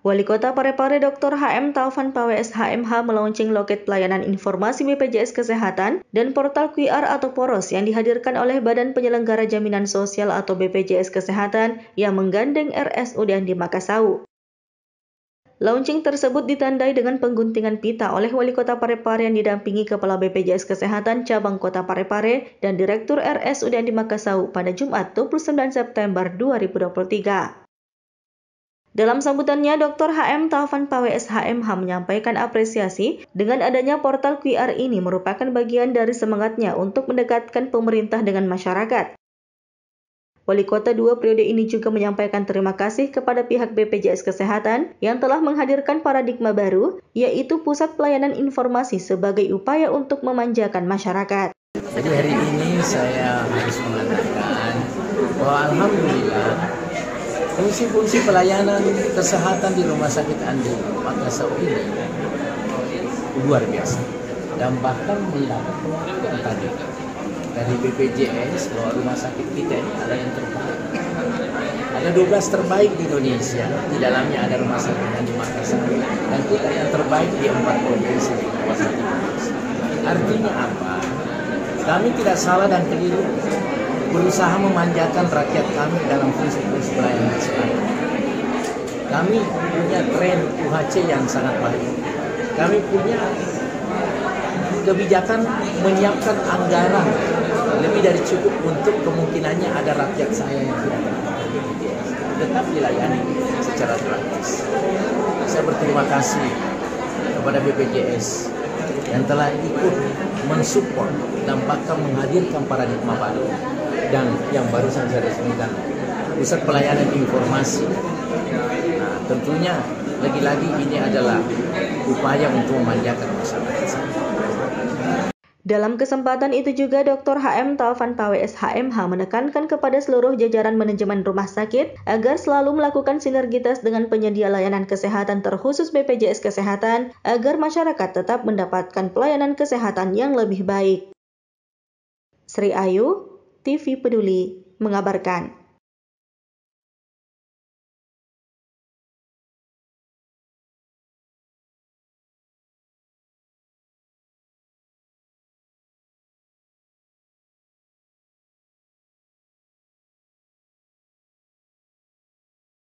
Wali Kota Parepare Dr. HM Taufan PWS HMH melaunching loket pelayanan informasi BPJS Kesehatan dan portal QR atau Poros yang dihadirkan oleh Badan Penyelenggara Jaminan Sosial atau BPJS Kesehatan yang menggandeng RSUD Andi Makassau. Launching tersebut ditandai dengan pengguntingan pita oleh Wali Kota Parepare yang didampingi Kepala BPJS Kesehatan Cabang Kota Parepare dan Direktur RSUD Andi Makassau pada Jumat 29 September 2023. Dalam sambutannya, Dr. HM Taufan PWS HMH menyampaikan apresiasi dengan adanya portal QR ini merupakan bagian dari semangatnya untuk mendekatkan pemerintah dengan masyarakat. Wali Kota 2 periode ini juga menyampaikan terima kasih kepada pihak BPJS Kesehatan yang telah menghadirkan paradigma baru, yaitu Pusat Pelayanan Informasi sebagai upaya untuk memanjakan masyarakat. Jadi hari ini saya harus mengatakan bahwa alhamdulillah fungsi-fungsi pelayanan kesehatan di Rumah Sakit Andi Makassau ini luar biasa dan bahkan mendapat pengakuan tadi dari BPJS bahwa rumah sakit kita ini ada yang terbaik. Ada 12 terbaik di Indonesia, di dalamnya ada Rumah Sakit Andi Makassau dan kita yang terbaik di 4 provinsi di kawasan Indonesia. Artinya apa? Kami tidak salah dan keliru berusaha memanjakan rakyat kami dalam fungsi-fungsi pelayanan kesehatan. Kami punya tren UHC yang sangat baik. Kami punya kebijakan menyiapkan anggaran lebih dari cukup untuk kemungkinannya ada rakyat saya yang tidak terdaftar BPJS tetap dilayani secara gratis. Saya berterima kasih kepada BPJS yang telah ikut mensupport dan bahkan menghadirkan paradigma baru dan yang barusan saya resmikan Pusat Pelayanan Informasi. Nah, tentunya lagi-lagi ini adalah upaya untuk memanjakan masyarakat. Dalam kesempatan itu juga Dr. HM Taufan PWS HMH menekankan kepada seluruh jajaran manajemen rumah sakit agar selalu melakukan sinergitas dengan penyedia layanan kesehatan terkhusus BPJS Kesehatan agar masyarakat tetap mendapatkan pelayanan kesehatan yang lebih baik. Sri Ayu, TV Peduli, mengabarkan.